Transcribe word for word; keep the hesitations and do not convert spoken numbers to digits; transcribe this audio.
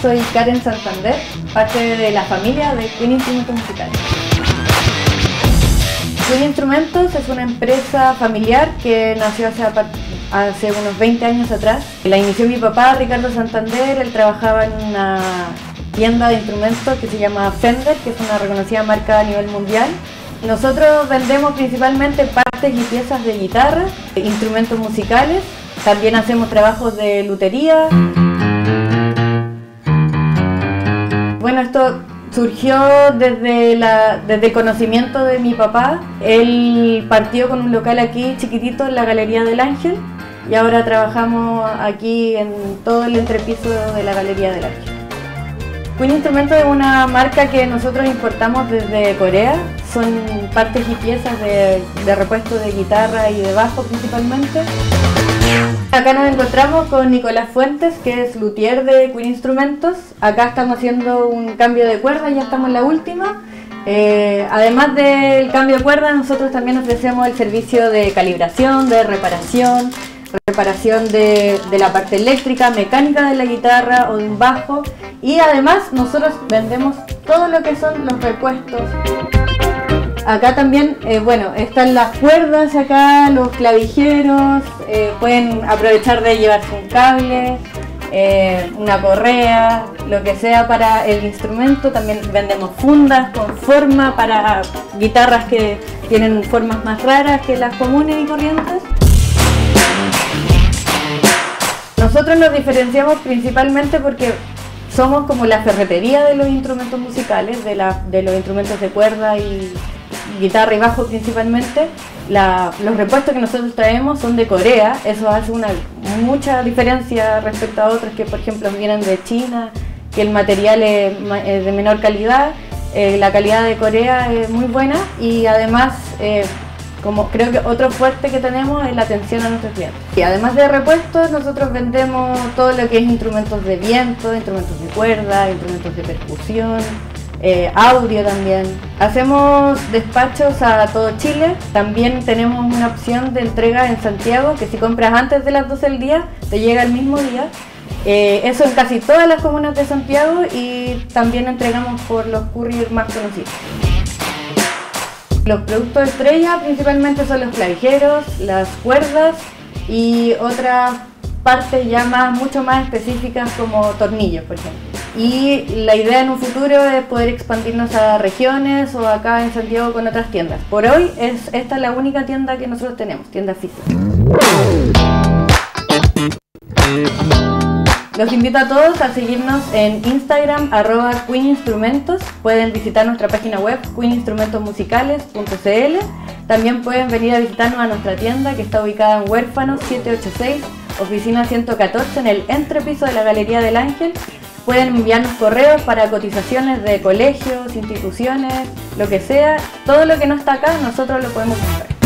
soy Karen Santander, parte de la familia de Queen Instrumentos Musicales. Queen Instrumentos es una empresa familiar que nació hace, hace unos veinte años atrás. La inició mi papá, Ricardo Santander. Él trabajaba en una tienda de instrumentos que se llama Fender, que es una reconocida marca a nivel mundial. Nosotros vendemos principalmente partes y piezas de guitarra, instrumentos musicales. También hacemos trabajos de lutería. Bueno, esto surgió desde, la, desde el conocimiento de mi papá. Él partió con un local aquí chiquitito en la Galería del Ángel y ahora trabajamos aquí en todo el entrepiso de la Galería del Ángel. Queen Instrumentos es una marca que nosotros importamos desde Corea. Son partes y piezas de, de repuesto de guitarra y de bajo principalmente. Acá nos encontramos con Nicolás Fuentes, que es luthier de Queen Instrumentos. Acá estamos haciendo un cambio de cuerda, ya estamos en la última. Eh, además del cambio de cuerda, nosotros también ofrecemos el servicio de calibración, de reparación, reparación de, de la parte eléctrica, mecánica de la guitarra o de un bajo. Y además nosotros vendemos todo lo que son los repuestos. Acá también, eh, bueno, están las cuerdas acá, los clavijeros, eh, pueden aprovechar de llevarse un cable, eh, una correa, lo que sea para el instrumento. También vendemos fundas con forma para guitarras que tienen formas más raras que las comunes y corrientes. Nosotros nos diferenciamos principalmente porque somos como la ferretería de los instrumentos musicales, de, la, de los instrumentos de cuerda y guitarra y bajo principalmente. La, los repuestos que nosotros traemos son de Corea, eso hace una mucha diferencia respecto a otros que por ejemplo vienen de China, que el material es, es de menor calidad. Eh, la calidad de Corea es muy buena y además eh, como creo que otro fuerte que tenemos es la atención a nuestros clientes. Y además de repuestos, nosotros vendemos todo lo que es instrumentos de viento, instrumentos de cuerda, instrumentos de percusión, eh, audio también. Hacemos despachos a todo Chile. También tenemos una opción de entrega en Santiago, que si compras antes de las doce del día, te llega el mismo día. Eh, eso en casi todas las comunas de Santiago y también entregamos por los courier más conocidos. Los productos estrella principalmente son los clavijeros, las cuerdas y otras partes ya más, mucho más específicas como tornillos, por ejemplo. Y la idea en un futuro es poder expandirnos a regiones o acá en Santiago con otras tiendas. Por hoy es esta la única tienda que nosotros tenemos, tienda física. Los invito a todos a seguirnos en Instagram, arroba Queen Instrumentos. Pueden visitar nuestra página web, queen instrumentos musicales punto c l. También pueden venir a visitarnos a nuestra tienda que está ubicada en Huérfanos setecientos ochenta y seis, oficina ciento catorce, en el entrepiso de la Galería del Ángel. Pueden enviarnos correos para cotizaciones de colegios, instituciones, lo que sea. Todo lo que no está acá, nosotros lo podemos comprar.